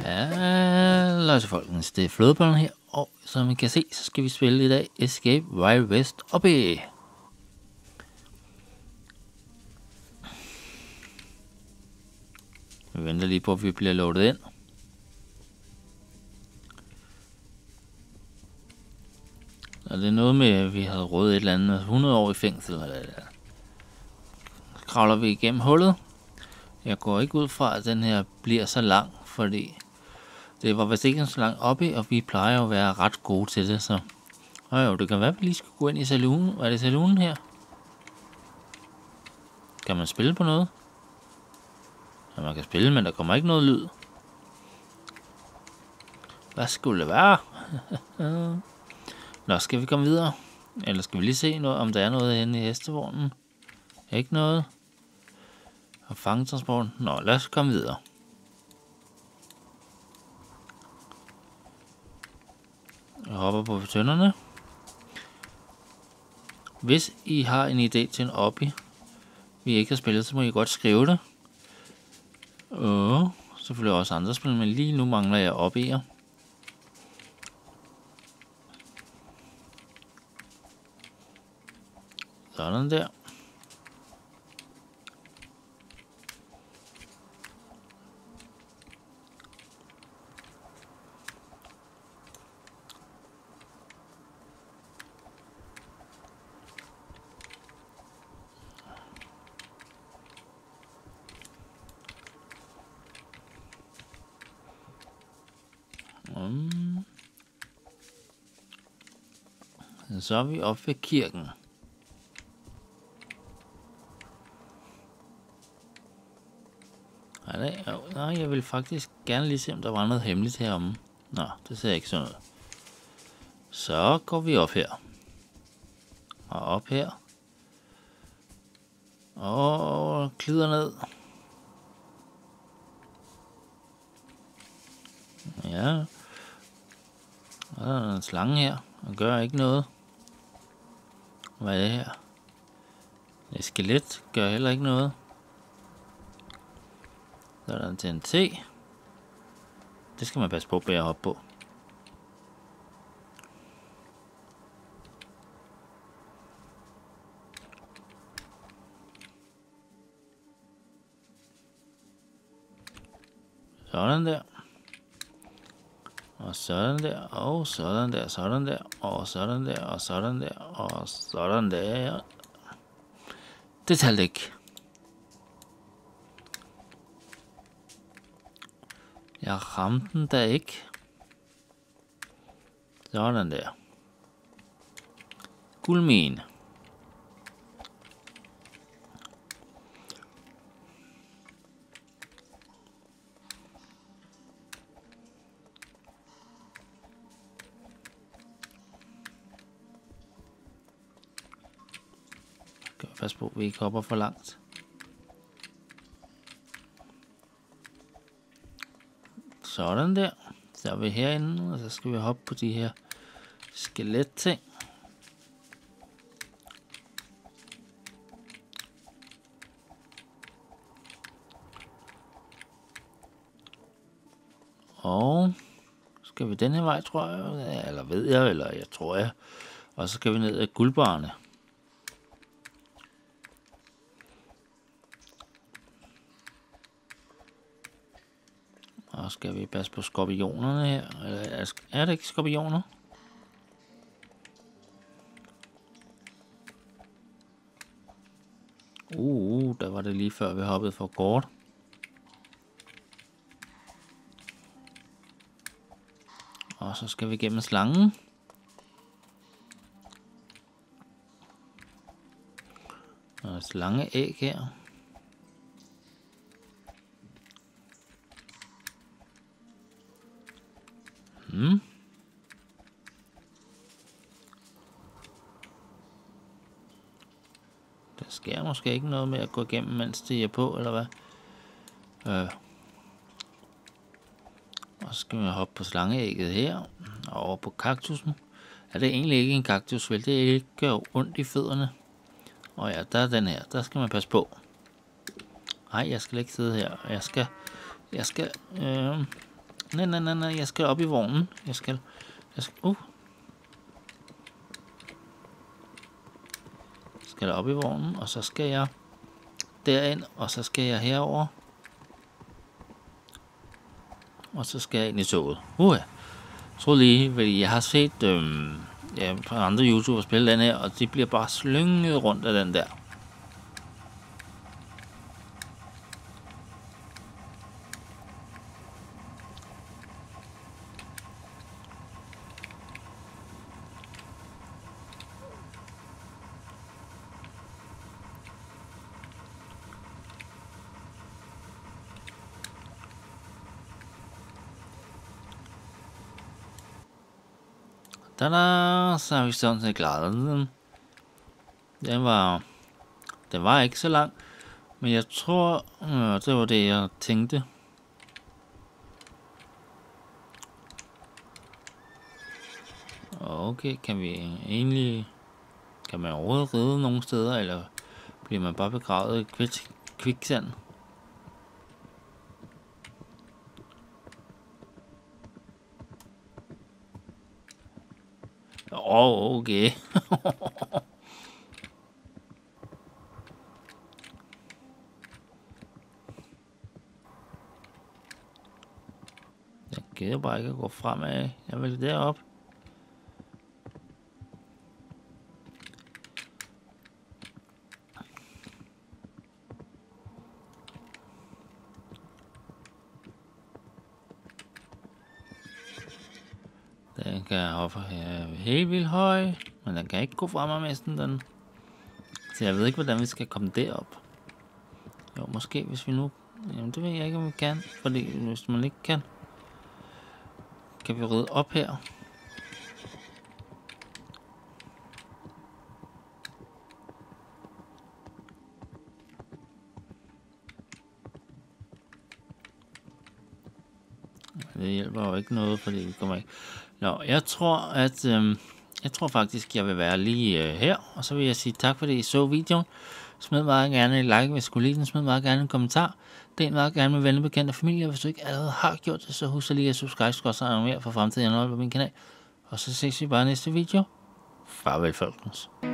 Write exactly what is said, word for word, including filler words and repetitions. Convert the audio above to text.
Hallo til folkens, det er Flødebollen her, og som I kan se, så skal vi spille i dag Escape Wild West oppe. Vi venter lige på, at vi bliver loadet ind. Og det er noget med, at vi havde rådet et eller andet hundrede år i fængsel. Eller så kravler vi igennem hullet. Jeg går ikke ud fra, at den her bliver så lang, fordi det var vist ikke så langt oppe, og vi plejer jo at være ret gode til det, så og jo, det kan være, at vi lige skal gå ind i saloonen. Hvad er det saloonen her? Kan man spille på noget? Ja, man kan spille, men der kommer ikke noget lyd. Hvad skulle det være? Nå, skal vi komme videre? Eller skal vi lige se noget, om der er noget henne i hestevognen? Ikke noget. Og fangetransporten. Nå, lad os komme videre. Jeg hopper på tønderne. Hvis I har en idé til en oppi, vi ikke har spillet, så må I godt skrive det. Og selvfølgelig også andre spil, men lige nu mangler jeg oppi'er. Sådan der. Um. Så er vi oppe ved kirken. Nej, jeg vil faktisk gerne lige se, om der var noget hemmeligt heromme. Nå, det ser ikke sådan ud. Så går vi op her. Og op her. Og glider ned. Ja. Og der er en slange her. Og gør ikke noget. Hvad er det her? Et skelet gør heller ikke noget. Så er der en T N T. Det skal man passe på at hoppe på. Sådan der. Og sådan der, og sådan der, sådan der, og sådan der, og sådan der, og sådan der. Det talte ikke. Jeg ramte den da ikke. Sådan der. Guldmine. Skal vi passe på, at vi ikke hopper for langt. Sådan der. Så er vi herinde, og så skal vi hoppe på de her skeletting. Og skal vi den her vej, tror jeg, eller ved jeg, eller jeg tror jeg. Og så skal vi ned ad guldbarne. Og skal vi passe på skorpionerne her? Eller er det ikke skorpioner? Uh, der var det lige før vi hoppede for kort. Og så skal vi gennem slangen. Og et slangeæg her. Hmm. Der sker måske ikke noget med at gå igennem, mens det er på, eller hvad? Øh. Og så skal vi hoppe på slangeægget her, og over på kaktusen. Er det egentlig ikke en kaktus, vel? Det ikke gør ondt i fødderne. Og ja, der er den her. Der skal man passe på. Nej, jeg skal ikke sidde her. Jeg skal... Jeg skal... Øh, Nej, nej, nej, nej, jeg skal op i vognen. Jeg skal... Jeg skal... Uh. Jeg skal op i vognen, og så skal jeg derind, og så skal jeg herover. Og så skal jeg ind i toget. Uh, jeg tror lige, fordi jeg har set øhm, ja, på andre YouTubere spille den her, og de bliver bare slynget rundt af den der. Tada! Så har vi sådan set klaret den. Den var, den var ikke så lang, men jeg tror, øh, det var det, jeg tænkte. Okay, kan vi egentlig, kan man overhovedet ride nogle steder, eller bliver man bare begravet i kvik, kviksand? Åh, oh, okay. Jeg gider bare ikke at gå fremad. Jeg vil derop. Den kan hoppe helt vildt høj, men den kan ikke gå fremad næsten den. Så jeg ved ikke, hvordan vi skal komme derop. Jo, måske hvis vi nu... Jamen, det ved jeg ikke, om vi kan. Fordi hvis man ikke kan, kan vi ride op her. Det hjælper jo ikke noget, fordi vi kommer ikke... Nå, jeg tror, at... Øhm, jeg tror faktisk, jeg vil være lige øh, her. Og så vil jeg sige tak, fordi I så videoen. Smid meget gerne et like, hvis I kunne lide den. Smid meget gerne en kommentar. Del meget gerne med venner, bekendte og familie. Hvis du ikke allerede har gjort det, så husk lige at subscribe, så også noget mere for fremtiden indhold på min kanal. Og så ses vi bare i næste video. Farvel, folkens.